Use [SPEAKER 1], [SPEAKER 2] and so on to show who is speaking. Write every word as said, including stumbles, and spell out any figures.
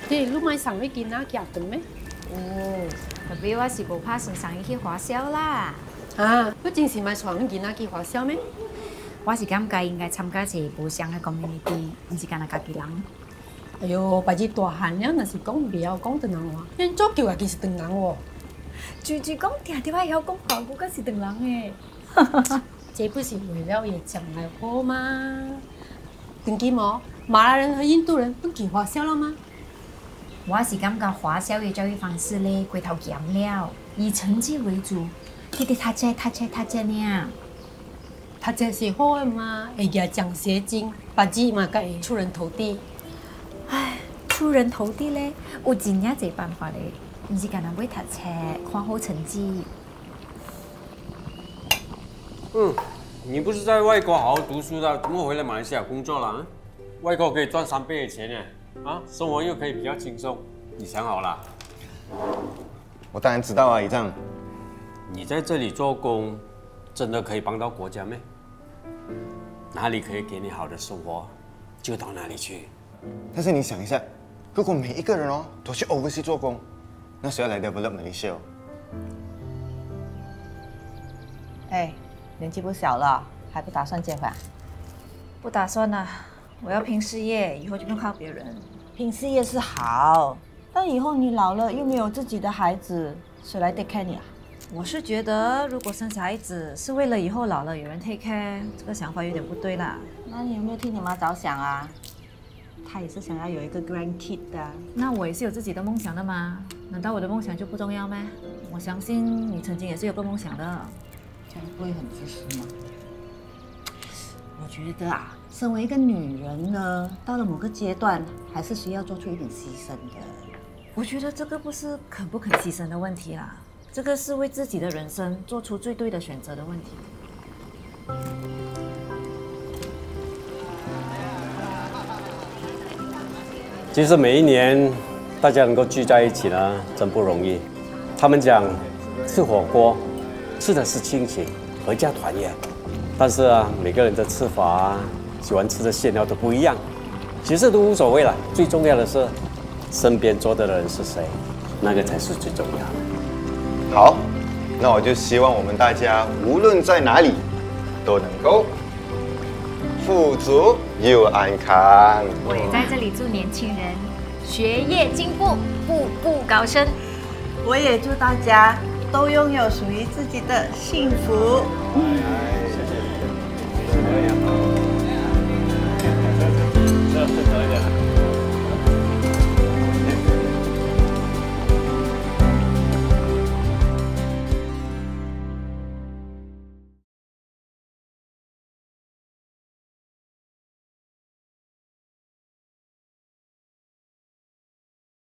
[SPEAKER 1] 对，你买上去見啊，夾頓咩？
[SPEAKER 2] 哦，特別我是無怕送上去花銷啦。
[SPEAKER 1] 啊，你真是買上去見啊，去花銷咩？
[SPEAKER 2] 我是感覺應該參加一個無相嘅 community， 唔是干那家己人。
[SPEAKER 1] 哎呦，白日大漢了，若是講唔要講長人話，因做叫也是長人喎。
[SPEAKER 2] 住住講定定話有講法，我梗是長人誒。
[SPEAKER 1] 這不是為了也將來好嗎？定記冇？馬來人和印度人不去花銷了嗎？
[SPEAKER 2] 我是感覺花銷嘅教育方式咧過頭嚴了，以成績為主，佢哋讀冊讀冊讀冊呢。
[SPEAKER 1] 讀冊是好嘅嘛，會攞獎學金，白日嘛，該會出人頭地。
[SPEAKER 2] 唉，出人頭地咧，有真正濟辦法咧，唔是干那買讀冊，看好成績。
[SPEAKER 3] 嗯，你不是在外國好好讀書的，怎麼回來馬來西亞工作了？外國可以賺三倍的錢呢，啊，生活又可以比較輕鬆。你想好了？
[SPEAKER 4] 我當然知道啊，姨丈。
[SPEAKER 3] 你在這裡做工，真的可以幫到國家咩？哪裡可以給你好的生活，就到哪裡去。
[SPEAKER 4] 但是你想一下，如果每一個人哦都去 overseas 做工，那誰要來 develop Malaysia？
[SPEAKER 5] 哎，年紀不小了，還不打算結婚？
[SPEAKER 2] 不打算啦，我要拼事業，以後就不用靠別人。
[SPEAKER 5] 拼事業是好，但以後你老了又沒有自己的孩子，誰來 take care 你啊？
[SPEAKER 2] 我是覺得，如果生小孩子是為了以後老了有人 take care，這個想法有點不對啦。
[SPEAKER 5] 那你有沒有替你媽着想啊？她也是想要有一個 grandkid 的。
[SPEAKER 2] 那我也是有自己的夢想的嘛，難道我的夢想就不重要咩？我相信你曾經也是有個夢想的。
[SPEAKER 5] 這樣不會很自私嗎？我覺得啊，身為一個女人呢，到了某個階段，還是需要做出一點犧牲的。
[SPEAKER 2] 我覺得這個不是肯不肯犧牲的問題啦，這個是為自己的人生做出最對的選擇的問題。
[SPEAKER 3] 其實每一年大家能夠聚在一起呢，真不容易。他們講吃火鍋，吃的是親情，合家團圓。但是啊，每個人的吃法啊，喜歡吃的餡料都不一樣。其實都無所謂了，最重要的是身邊坐的人是誰，那個才是最重要的。
[SPEAKER 4] 好，那我就希望我們大家無論在哪裡，都能夠富足又安康。
[SPEAKER 2] 我也在這裡祝年輕人學業進步，步步高升。
[SPEAKER 5] 我也祝大家都擁有屬於自己的幸福。嗯，謝謝。謝謝。